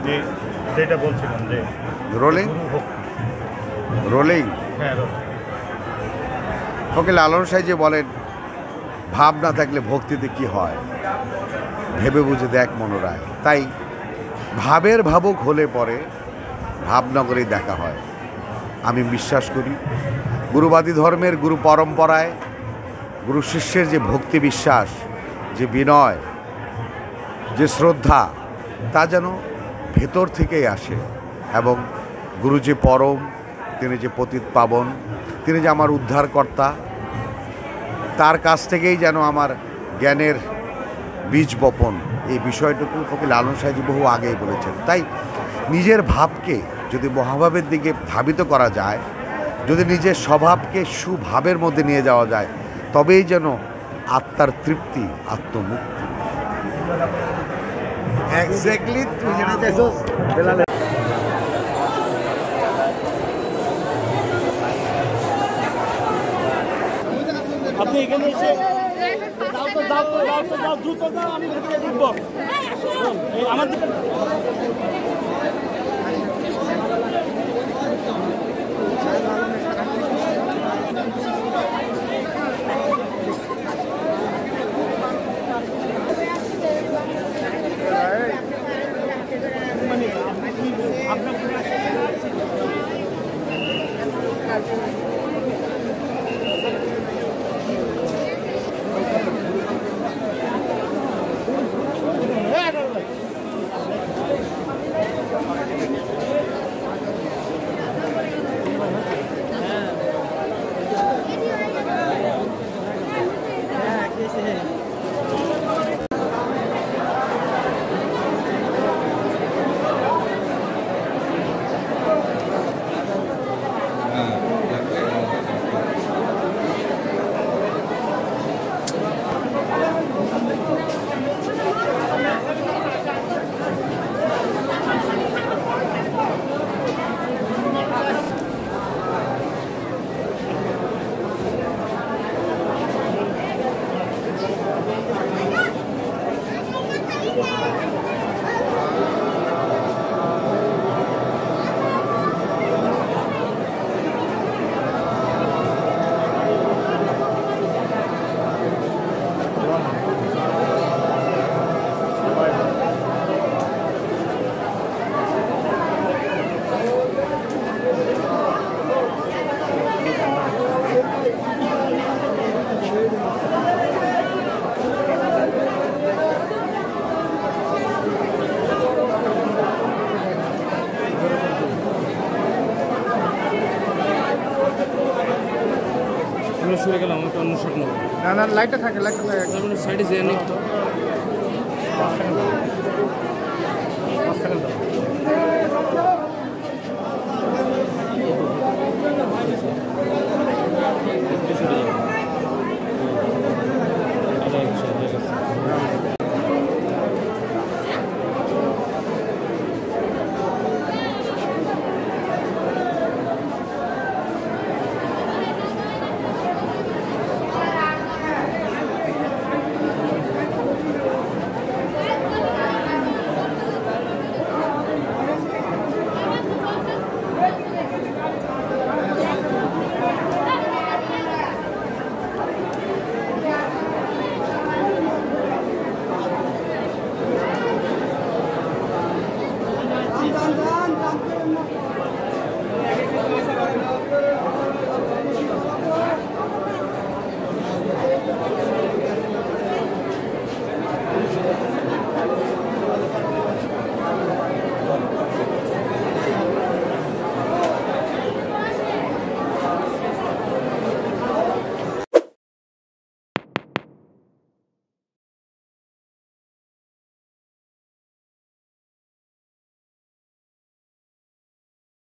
যে যেটা বলছিলাম যে রোলিং রোলিং হ্যাঁ ওকে লালন সাহেব যে বলেন ভাব না থাকলে ভক্তিতে কি হয়, ভেবে বুঝে দেখ মনোরায়। তাই ভাবের ভাবুক হলে পরে ভাবনা করেই দেখা হয়। আমি বিশ্বাস করি গুরুবাদী ধর্মের গুরু পরম্পরায় গুরু শিষ্যের যে ভক্তি বিশ্বাস, যে বিনয়, যে শ্রদ্ধা, তা যেন ভেতর থেকেই আসে। এবং গুরু যে পরম, তিনি যে পতিত পাবন, তিনি যে আমার উদ্ধারকর্তা, তার কাছ থেকেই যেন আমার জ্ঞানের বীজ বপন, এই বিষয়টুকু ফকির লালন সাহেব বহু আগেই বলেছেন। তাই নিজের ভাবকে যদি মহাভাবের দিকে ধাবিত করা যায়, যদি নিজের স্বভাবকে সুভাবের মধ্যে নিয়ে যাওয়া যায়, তবেই যেন আত্মার তৃপ্তি, আত্মমুক্তি। এক্স্যাক্টলি তুই যেটা চাইছস বেলালে আপনি এখানে এসে যাও দ্রুত যাও, আমি ভেতরে ঢুকবো আমাদের শুয়ে গেলাম, একটা অন্য শট নেবো। না লাইটটা থাকে, লাইটটা সাইডে যেয়ে নিই তো।